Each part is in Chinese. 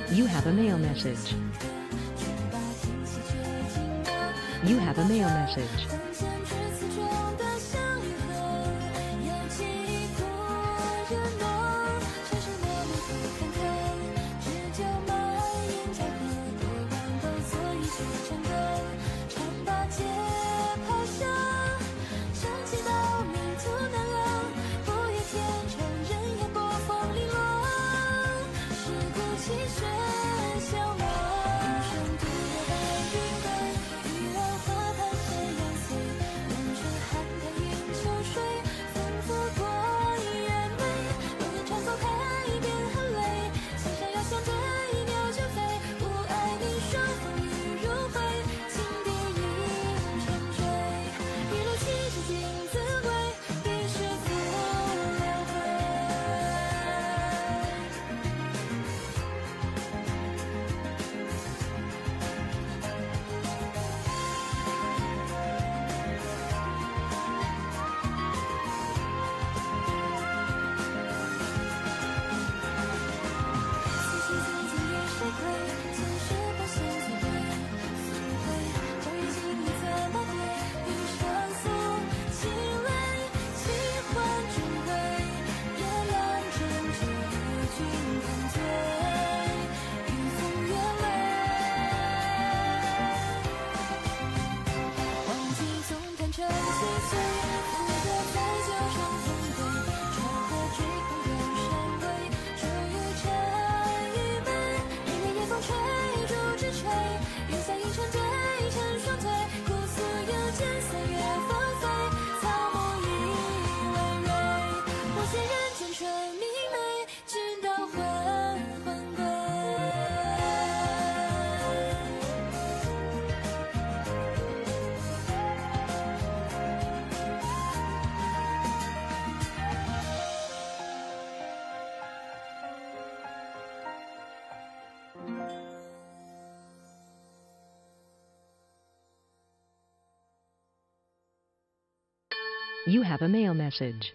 You have a mail message. You have a mail message. You have a mail message.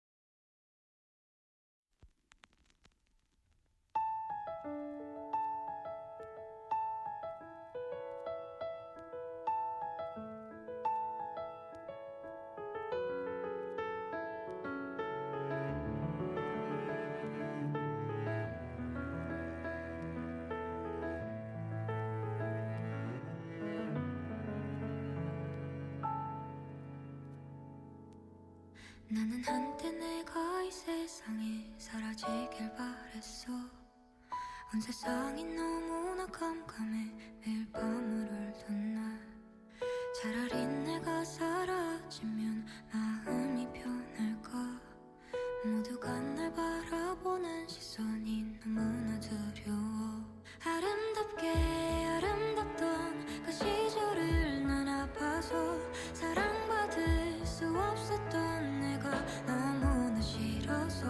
나는 한때 내가 이 세상에 사라지길 바랬어. 온 세상이 너무나 깜깜해 매일 밤을 울던 날. 차라리 내가 사라지면 마음이 편할까. 모두가 날 바라보는 시선이 너무나 두려워. 아름답게 아름답던 그 시절을 난 아파서 사랑받을 수 없었던 내가 너무나 싫어서.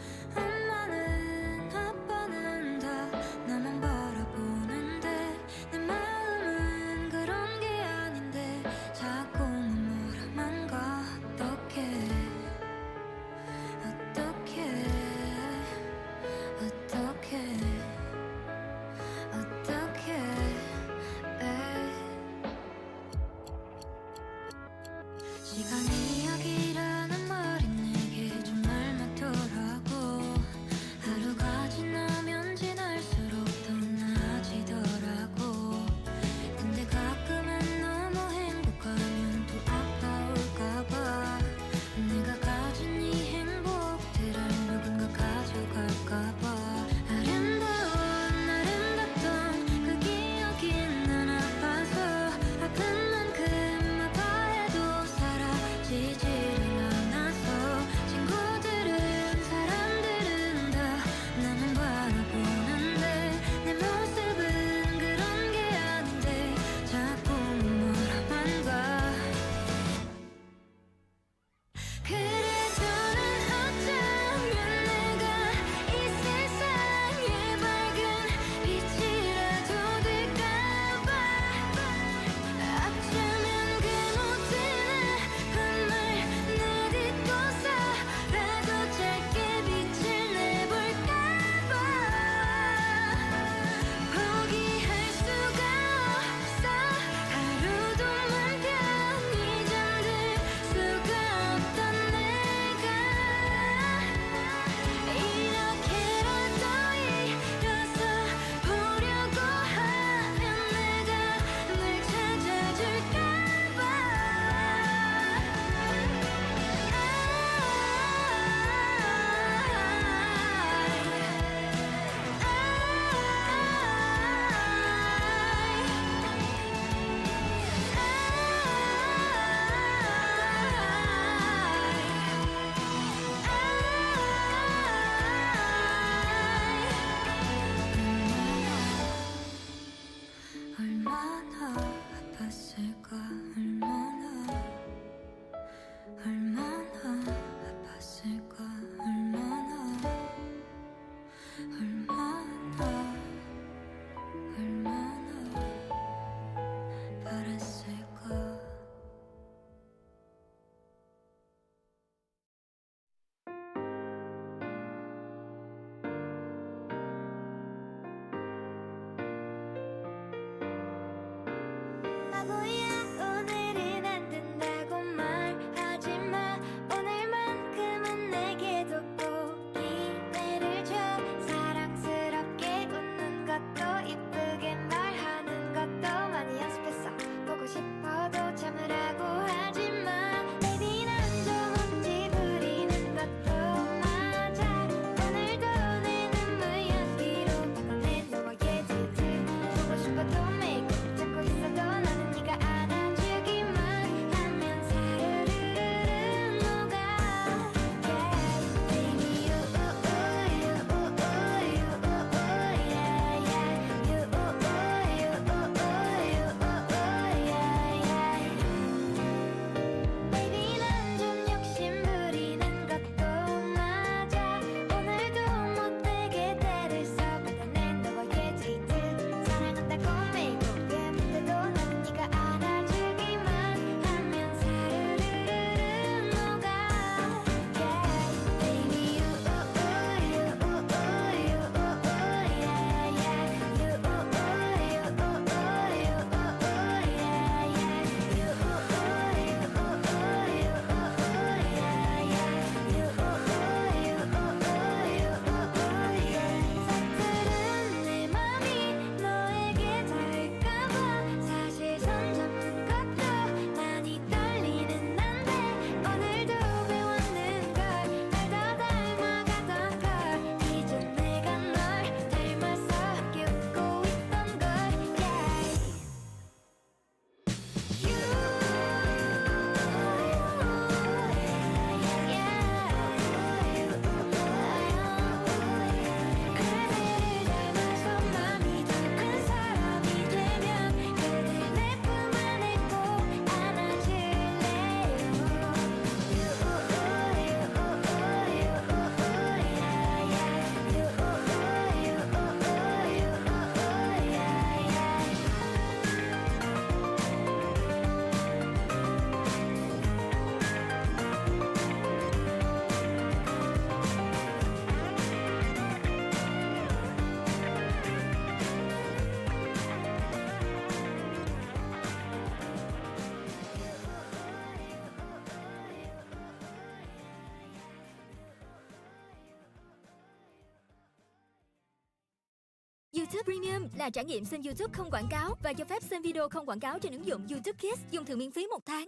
엄마는 아빠는 다 나만 바라보는데 내 마음은 그런 게 아닌데 자꾸 눈물만 가. 어떡해 YouTube Premium là trải nghiệm xem YouTube không quảng cáo và cho phép xem video không quảng cáo trên ứng dụng YouTube Kids, dùng thử miễn phí 1 tháng.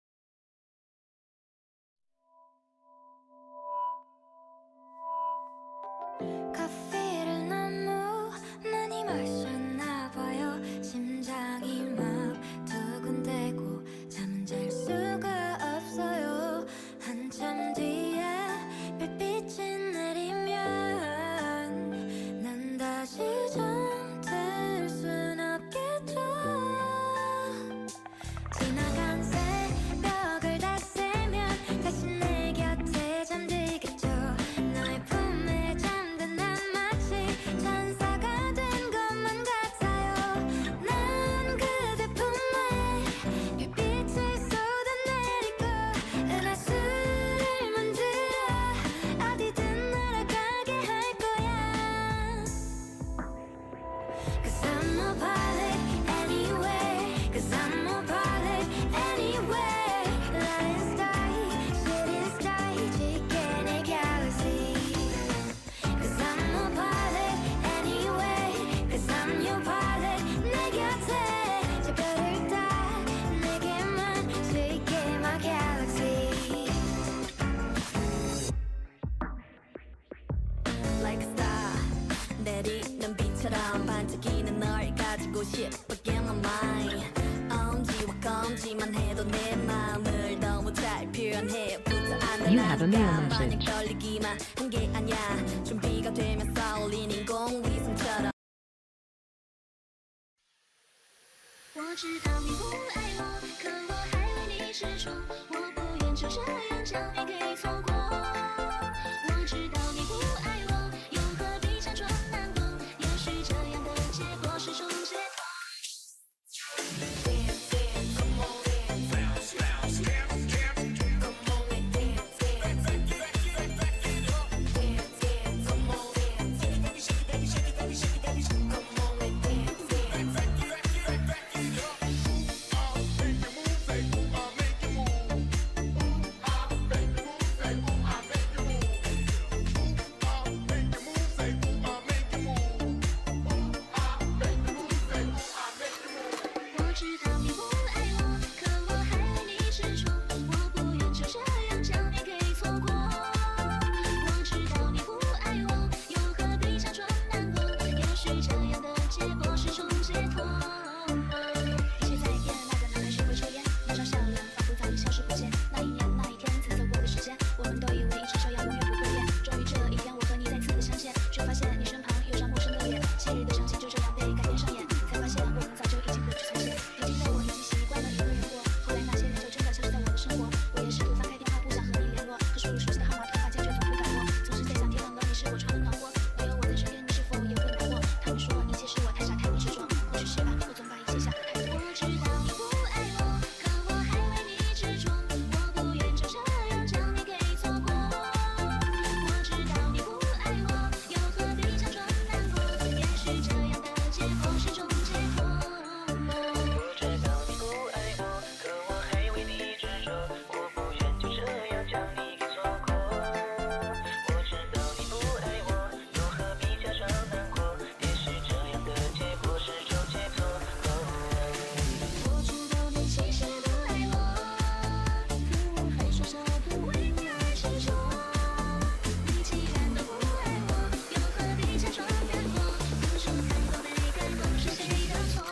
커피를 너무 많이 마셨나 봐요. 심장이 막 두근대고 잠은 잘 수가 없어요. 한참 뒤에 별빛이 내리면 난 다시 잠들 순 없겠죠. 지나간 새벽을 다 세면 다시 내 곁에 잠들겠죠. 너의 품에 잠든 난 마치 천사가 된 것만 같아요. 난 그대 품에 별빛을 쏟아내리고 은하수를 만들어 어디든 날아가게 할 거야. Cause I'm a pilot anyway. Cause I'm a pilot anyway. Lion sky, shooting star, 지게 내 galaxy. Cause I'm a pilot anyway. Cause I'm your pilot. 내 곁에 저 별을 다 내게만 지게 my galaxy. Like a star 내리는 빛처럼 반짝이는 널 가지고 싶어 Get my mind 엄지와 검지만 해도 내 마음을 너무 잘 표현해 붙어 You have a mail 안달날까 마냥 message. 떨리기만 한 게 아니야 준비가 되면 쏠린 인공위성처럼 我知道你不爱我，可我还为你执着，我不愿就这样将你给错过。我知道你不爱我，又何必假装难过？也许这样的结果是种解脱。 我知道你不爱我，可我还为你执着，我不愿就这样将你给错过。我知道你不爱我，又何必假装难过？也许这样的结果是种解脱。一切在演，那个男孩学会抽烟，那张笑脸仿佛早已消失不见。那一年那一天曾走过的时间，我们都以为一直这样永远不会变。终于这一天，我和你再次的相见，却发现你身旁有张陌生的脸，昔日的场景就这样被改变上演，才发现我们早就已经不知从前。如今的我已经习惯了一个人过，后来那些人就真的消失在我的生活。我也试图翻开电话簿想和你联络，可输入熟悉的号码，突发间却总不敢拨。总是在想，天冷了你是我床的暖和，没有我在身边，你是否也会难过？他们说一切是我太傻太执着，或许是吧，我总把一切想得太多。我知道你不爱我，可我还为你执着，我不愿就这样将你给错过。我知道你不爱我，又何必假装难过？也许这样的结果是种解脱。 我知道你不爱我，可我还为你执着，我不愿就这样将你给错过。我知道你不爱我，又何必假装难过？也许这样的结果是种解脱。 我知道你其实不爱我，可我还说着不为你而执着。你既然都不爱我，又何必假装难过？不说看过没看过是谁的错？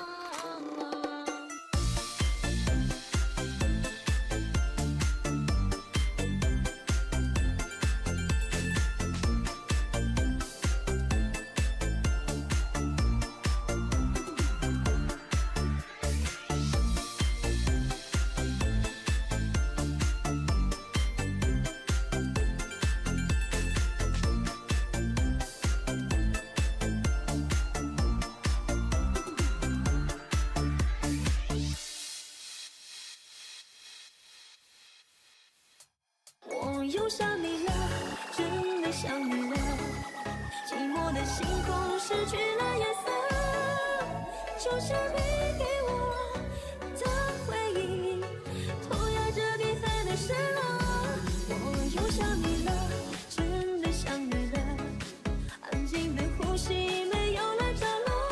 我又想你了，真的想你了。寂寞的星空失去了颜色，就像你给我的回忆，涂鸦着彼此的失落。我又想你了，真的想你了。安静的呼吸没有了着落。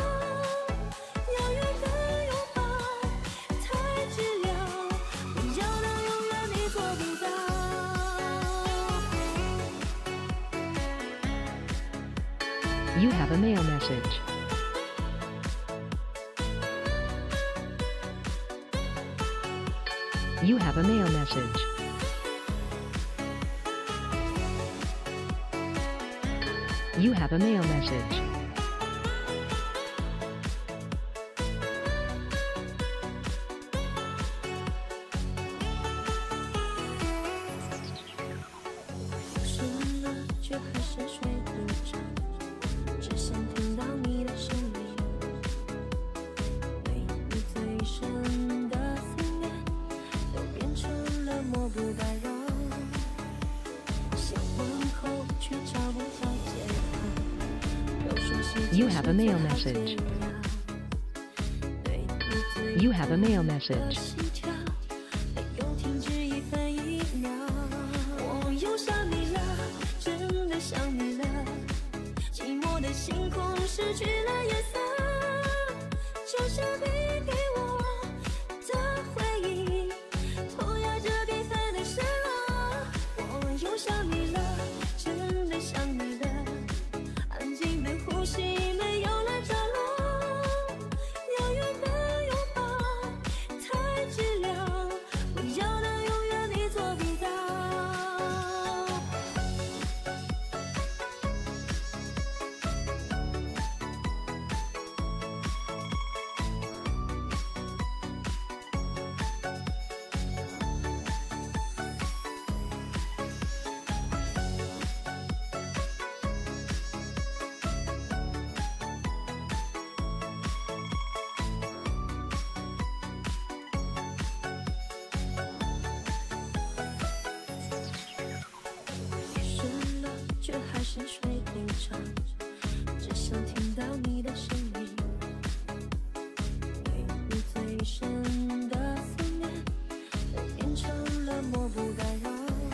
You have a mail message. You have a mail message. You have a mail message. 醒了，却还是睡不着，只想听到你的声音。对你最深的思念，都变成了抹不打扰。想问候，却找不到借口。都说时间 You have a mail 是最好 message. 解药。对你最 You have a mail 的 message. 心跳，没有停止一分一秒。我又想你了，真的想你了。寂寞的星空失去了颜色，就像你给我的回忆，拖压着缤纷的生活。我又想你了，真的想你了。安静的呼吸没有了着落，遥远的拥抱太寂寥，我要的永远你做不到。睡了，却还是睡不着，只想听到你的声音。对你最深的思念，都变成了抹不打扰。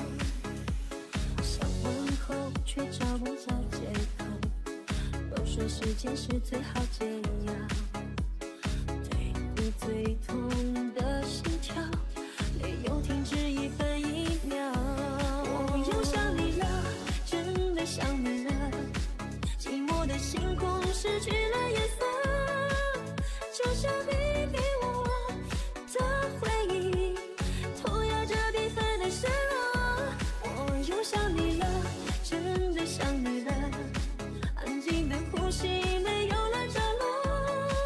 想问候，却找不到借口。都说时间是最好解药。对你最痛的心跳，没有停止一分一秒。我又想你了，真的想你了。寂寞的星空失去了颜色，就像你给我的回忆，拖压着缤纷的生活。我又想你了，真的想你了。安静的呼吸没有了着落，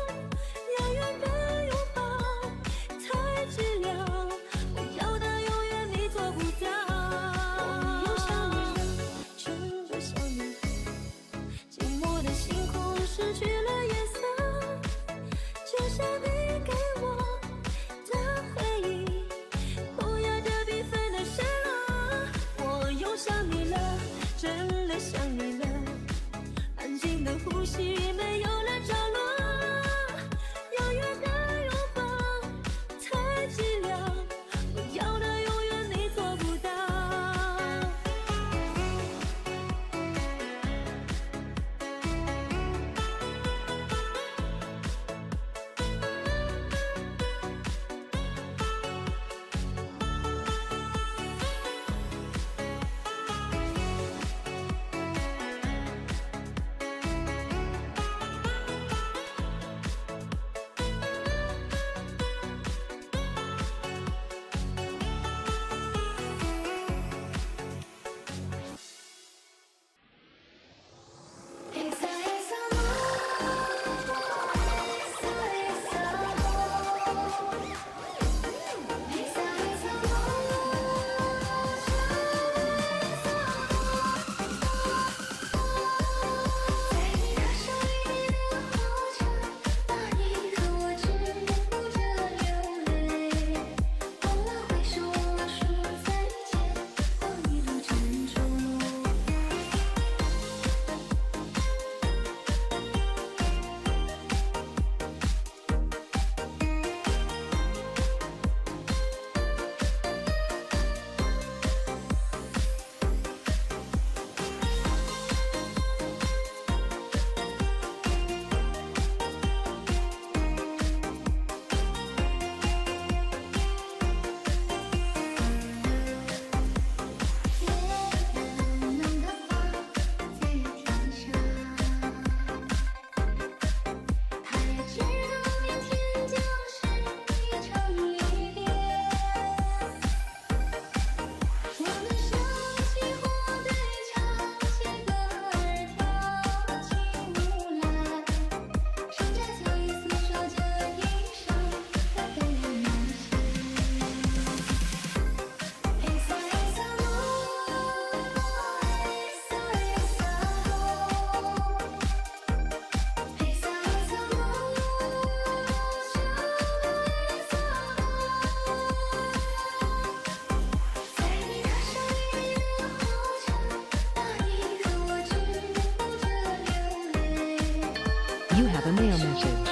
You have a mail message.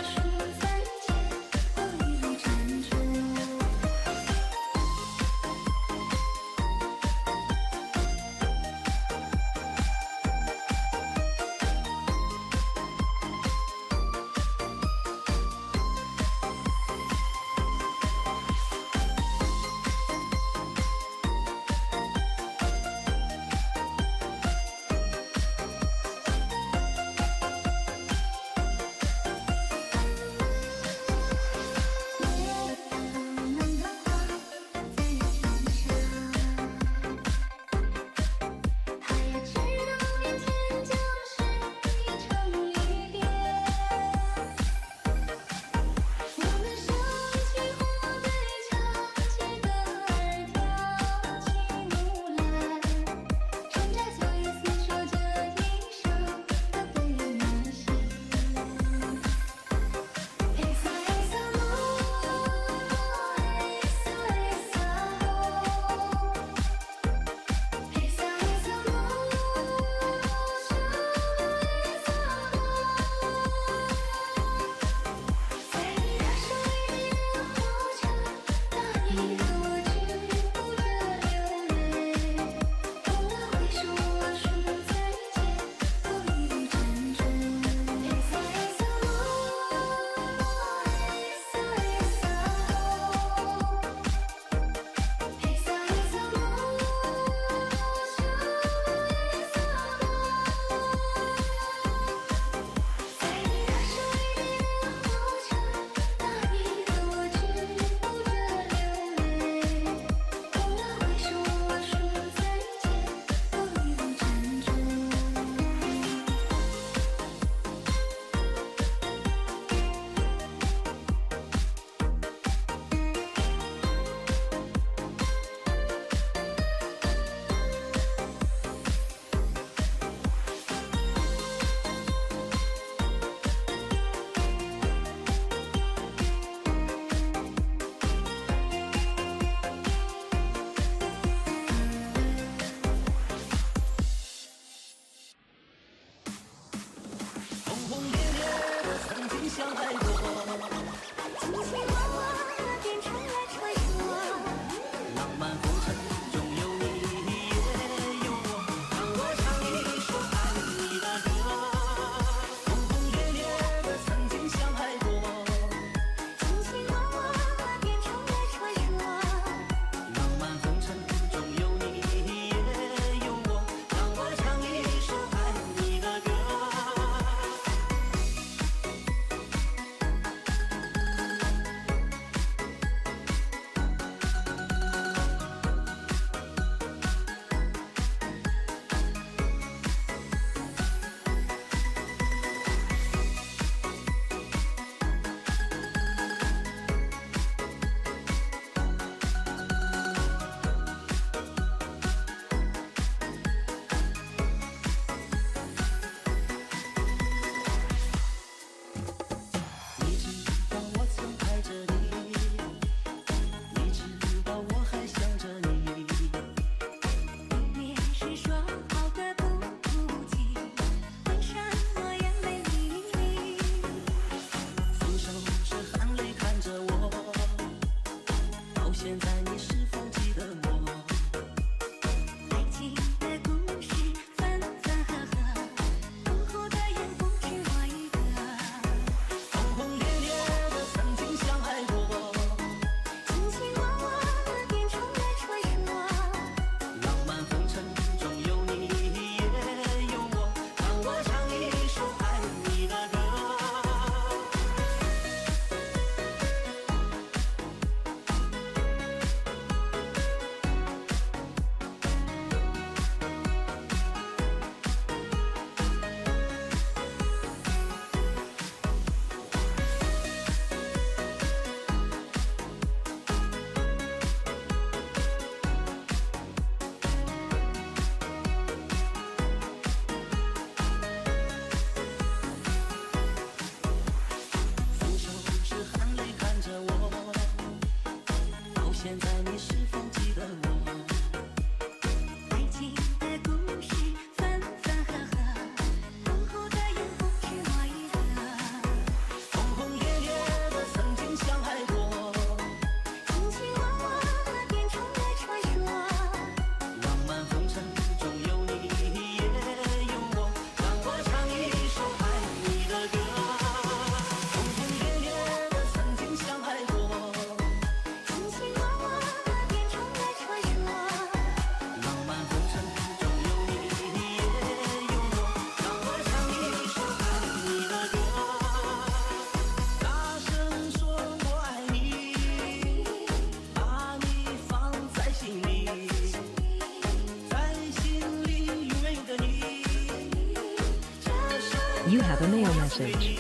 You have a mail message.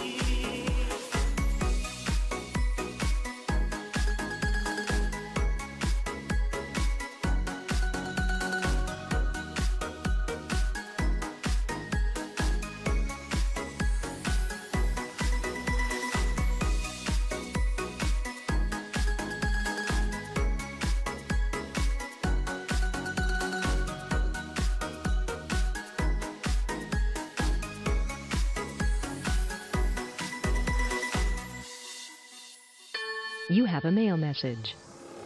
You have a mail message.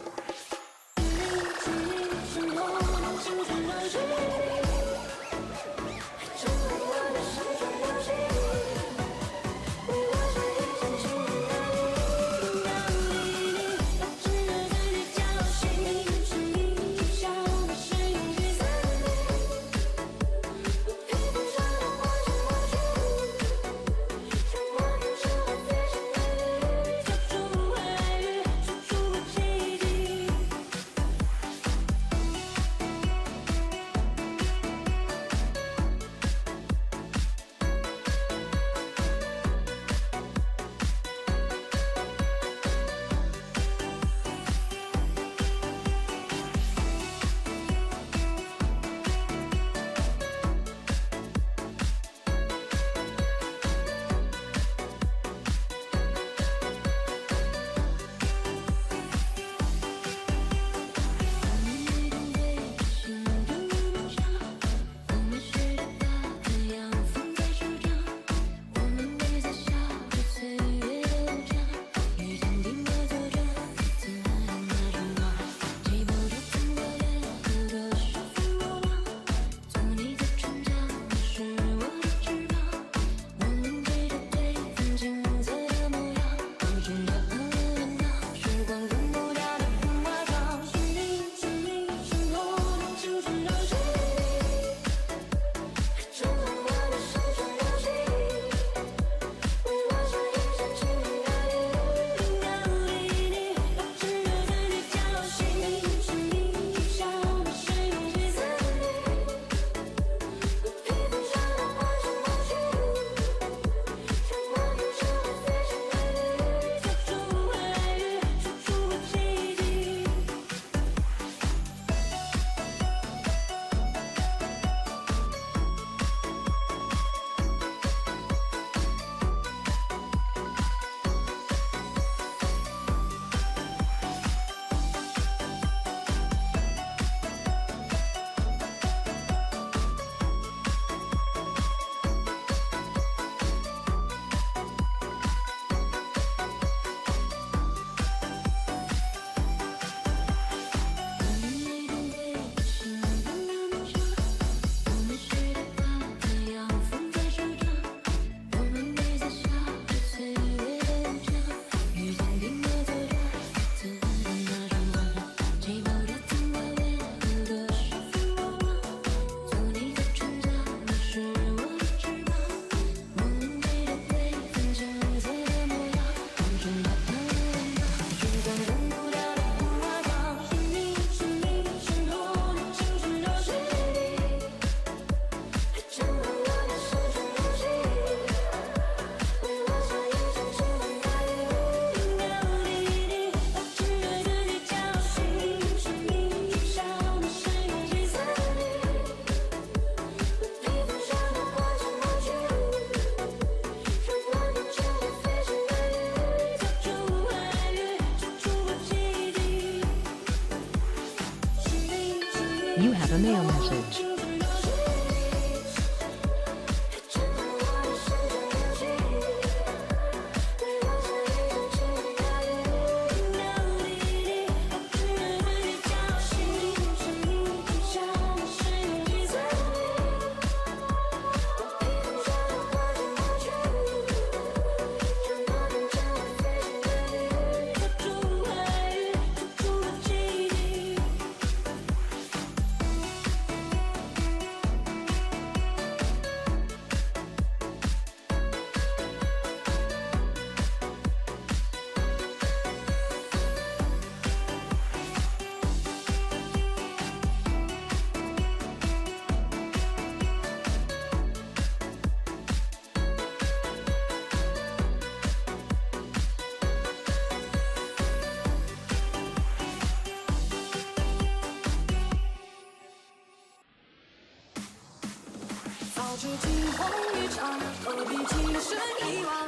'You have a mail message.' 是惊鸿一场，何必情深一往？